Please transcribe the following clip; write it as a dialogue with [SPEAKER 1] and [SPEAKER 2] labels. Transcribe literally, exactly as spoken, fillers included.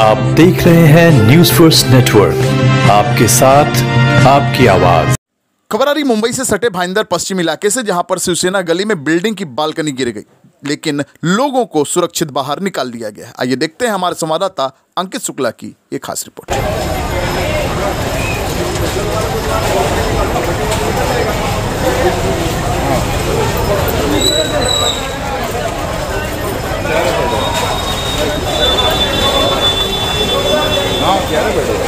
[SPEAKER 1] आप देख रहे हैं न्यूज फर्स्ट नेटवर्क, आपके साथ आपकी आवाज।
[SPEAKER 2] खबर आ रही मुंबई से सटे भाईंदर पश्चिम इलाके से, जहां पर शिवसेना गली में बिल्डिंग की बालकनी गिर गई, लेकिन लोगों को सुरक्षित बाहर निकाल दिया गया। आइए देखते हैं हमारे संवाददाता अंकित शुक्ला की एक खास रिपोर्ट।
[SPEAKER 3] हाँ,